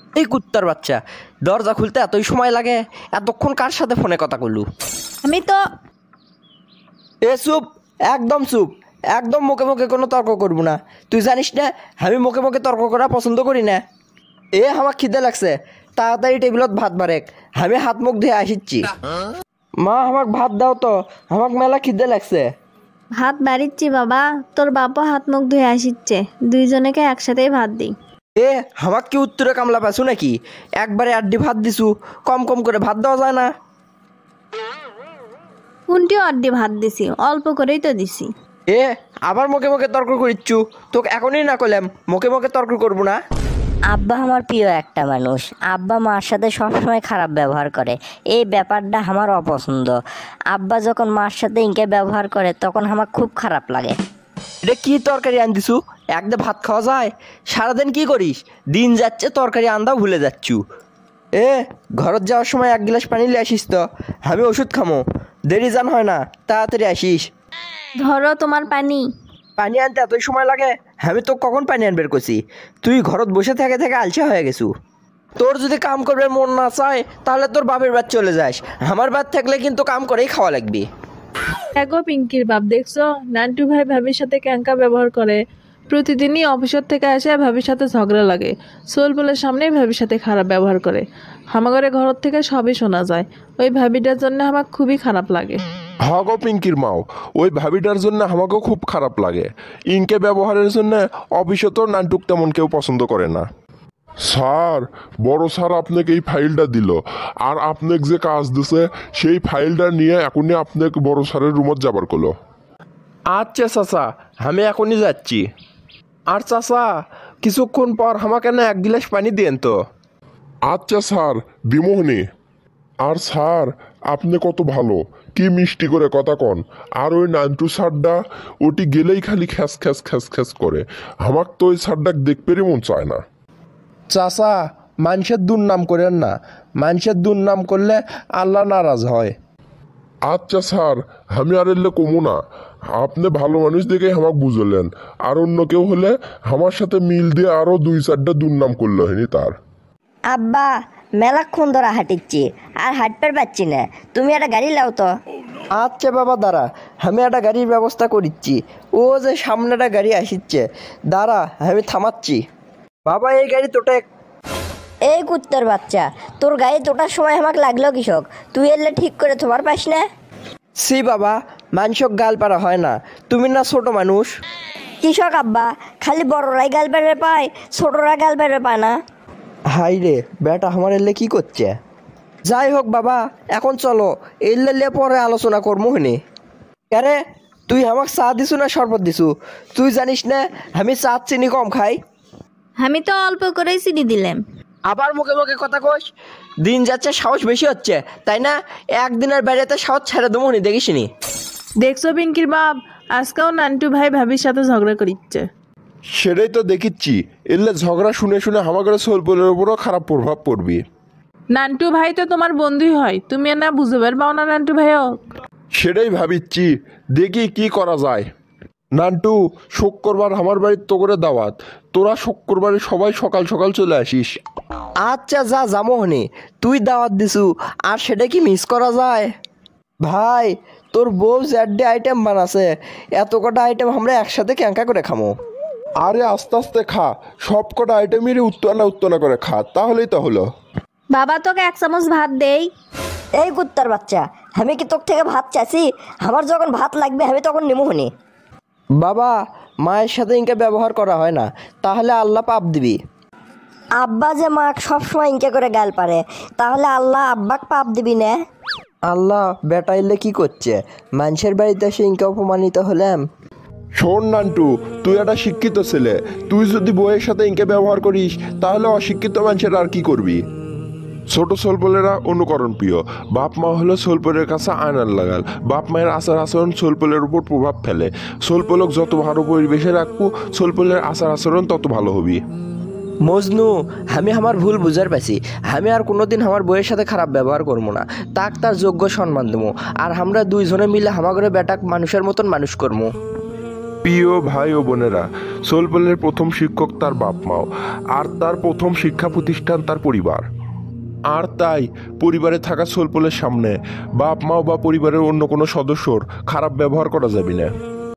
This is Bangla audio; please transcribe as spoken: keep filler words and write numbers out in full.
এই কুত্তার বাচ্চা, দরজা খুলতে এতই সময় লাগে? এতক্ষণ কার সাথে ফোনে কথা কইলু? আমি তো এ চুপ, একদম চুপ, একদম মুখে মুখে কোনো তর্ক করবো না। তুই জানিস না আমি মুখে মুখে তর্ক করা পছন্দ করি না। এ আমার খিদে লাগছে, তাড়াতাড়ি টেবিলত ভাত বারেক, আমি হাত মুখ ধুয়ে আসিচ্ছি। মা আমাক ভাত দাও তো, আমাক মেলা খিদে লাগছে। ভাত বাড়িচ্ছি বাবা, তোর বাবা হাত মুখ ধুয়ে আসিচ্ছে, দুইজনেকে একসাথেই ভাত দিই। এ আমাক কি উত্তরে কামলা পাইছু নাকি? একবারে আড্ডি ভাত দিছু, কম কম করে ভাত দেওয়া যায় না? কোনটি আড্ডি ভাত দিছি? অল্প করেই তো দিছি। এ আবার মুখে মুখে তর্ক করিচ্ছু, তোকে এখনই না করলাম মুখে মুখে তর্ক করবো না। আব্বা আমার প্রিয় একটা মানুষ, আব্বা মার সাথে সবসময় খারাপ ব্যবহার করে, এই ব্যাপারটা আমার অপছন্দ। আব্বা যখন মার সাথে ইনকে ব্যবহার করে তখন আমার খুব খারাপ লাগে। এটা কি তরকারি আন দিছু? একদম ভাত খাওয়া যায়? সারাদিন কি করিস? দিন যাচ্ছে তরকারি আন্দাও ভুলে যাচ্ছু। এ ঘরত যাওয়ার সময় এক গ্লাস পানি নিয়ে আসিস তো, আমি ওষুধ খামো। দেরি জান হয় না, তাড়াতাড়ি আসিস। ধরো তোমার পানি। পানি আনতে এতই সময় লাগে? আমি তো কখন পানি আনবের করছি, তুই ঘরত বসে থেকে থেকে আলসা হয়ে গেছু। তোর যদি কাম করবে মন না চায় তাহলে তোর বাপের বাদ চলে যাস, আমার বাদ থাকলে কিন্তু কাম করেই খাওয়া লাগবে। দেখো পিঙ্কির বাপ, দেখছো নান্টু ভাই ভাবির সাথে ক্যাঙ্কা ব্যবহার করে, প্রতিদিনই অফিসের থেকে আসে ভাবির সাথে ঝগড়া লাগে, সোল বলের সামনেই ভাবির সাথে খারাপ ব্যবহার করে। হামাগরে ঘর থেকে সবই শোনা যায়, ওই ভাবিটার জন্য আমার খুবই খারাপ লাগে। হাগো পিঙ্কির মাও, ওই ভাবিটার জন্য আমাকেও খুব খারাপ লাগে। ইনকে ব্যবহারের জন্য অফিসে তো নান্টুক তেমন কেউ পছন্দ করে না। স্যার, বড় স্যার আপনাকে এই ফাইলটা দিল, আর আপনাকে যে কাজ দিছে সেই ফাইলটা নিয়ে এখনই আপনাকে বড় স্যারের রুমত যাবার কলো। আচ্ছা চাচা, আমি এখনই যাচ্ছি। আর চাচা কিছুক্ষণ পর আমাকে না এক গ্লাস পানি দিয়েন তো। আচ্ছা স্যার, দিমোহনি। আর স্যার, আপনি কত ভালো, কি মিষ্টি করে কথা কন। আর ওই নান্টু স্যারটা, ওটি গেলেই খালি খ্যাস খ্যাস খ্যাস খ্যাস করে, আমার তো ওই স্যারটা দেখতেই মন চায় না। চাচা মানুষের দুর্নাম করেন না, মানুষের দুর্নাম করলে আল্লাহ নারাজ হয়। আচ্ছা স্যার, আমি আর এলে কমু না, আপনি ভালো মানুষ দেখে আমাকে বুঝলেন। আর অন্য কেউ হলে আমার সাথে মিল দিয়ে আরো দুই চারটা দুর্নাম করলো হয়নি তার। আব্বা মেলাক্ষণ ধরা হাঁটিচ্ছি, আর হাঁটতে পারছি না, তুমি একটা গাড়ি লাও তো। আচ্ছা বাবা দাঁড়া, আমি একটা গাড়ির ব্যবস্থা করিচ্ছি। ও যে সামনে একটা গাড়ি আসিচ্ছে, দাঁড়া আমি থামাচ্ছি। বাবা এই গাড়ি তোটা। এই কুত্তার বাচ্চা, তোর গায়ে তোটার সময় আমাকে লাগলো কৃষক, তুই এলে ঠিক করে তোমার পাস না। সি বাবা, মানুষক গাল পারা হয় না, তুমি না ছোট মানুষ। কৃষক আব্বা, খালি বড়রাই গাল বেড়ে পায়, ছোটরা গাল বেড়ে পায় না। হাই রে বেটা, আমার এলে কি করছে? যাই হোক বাবা, এখন চলো, এলে পরে আলোচনা করবো হনে। আরে তুই আমাকে চা দিছু না শরবত দিছু? তুই জানিস না আমি চা চিনি কম খাই। আমি তো অল্প করেই চিনি দিলাম। আবার মুখে মুখে কথা কস, দিন যাচ্ছে সাহস বেশি হচ্ছে তাই না? একদিনের বেড়াতে সাহস ছেড়ে দেবো নি, দেখিসনি? দেখছো পিঙ্কির বাপ, আজকেও নান্টু ভাই ভাবির সাথে ঝগড়া করিচ্ছে। সেটাই তো দেখিচ্ছি, এলে ঝগড়া শুনে শুনে আমাদের সোলপোলের উপরও খারাপ প্রভাব পড়বে। নান্টু ভাই তো তোমার বন্ধুই হয়, তুমি না বুঝতে পারবাও না নান্টু ভাইও। সেটাই ভাবিচ্ছি, দেখি কি করা যায়। নান্টু, শুক্রবার আমার বাড়ির তো করে দাওয়াত, তোরা শুক্রবারে সবাই সকাল সকাল চলে আসিস। আচ্ছা যা যাবো হনে, তুই দাওয়াত দিছু আর সেটা কি মিস করা যায়? ভাই তোর বউ জ্যাডে আইটেম বানাছে, এত কটা আইটেম আমরা একসাথে ক্যাঙ্কা করে খামো। আরে আস্তে আস্তে খা, সব কটা আইটেমেরই উত্তনা উত্তনা করে খা, তাহলেই তো হলো। বাবা তোকে এক চামচ ভাত দেই। এই কুত্তার বাচ্চা, আমি কি তোর থেকে ভাত চাইছি? আমার যখন ভাত লাগবে আমি তখন নিমোহনি। বাবা মায়ের সাথে ইনকে ব্যবহার করা হয় না, তাহলে আল্লাহ পাপ দিবি। আব্বা যে মা সবসময় ইনকে করে গাল পারে, তাহলে আল্লাহ আব্বাক পাপ দিবি না? আল্লাহ বেটাইলে কি করছে, মানুষের বাড়িতে এসে ইনকে অপমানিত হলাম। শোন নান্টু, তুই একটা শিক্ষিত ছেলে, তুই যদি বউয়ের সাথে ইনকে ব্যবহার করিস তাহলে অশিক্ষিত মানুষের আর কি করবি? ছোট সোলপোলেরা অনুকরণ প্রিয়, বাপ মা হলো সোলপোলের কাছে আয়নার লাগাল, বাপ মায়ের আচার আচরণ সোলপোলের উপর প্রভাব ফেলে। সোলপোলক যত ভালো পরিবেশে রাখবো, সোলপোলের আচার আচরণ তত ভালো হবি। মজনু, আমি আমার ভুল বুঝার পাইছি, আমি আর কোনোদিন আমার বইয়ের সাথে খারাপ ব্যবহার করবো না, তাক তার যোগ্য সম্মান দেবো, আর আমরা দুইজনে মিলে আমাদের বেটাক মানুষের মতন মানুষ করবো। প্রিয় ভাই ও বোনেরা, সোলপলের প্রথম শিক্ষক তার বাপ মাও, আর তার প্রথম শিক্ষা প্রতিষ্ঠান তার পরিবার। আর তাই পরিবারে থাকা সোলপলের সামনে বাপ মাও বা পরিবারের অন্য কোনো সদস্যর খারাপ ব্যবহার করা যাবে না।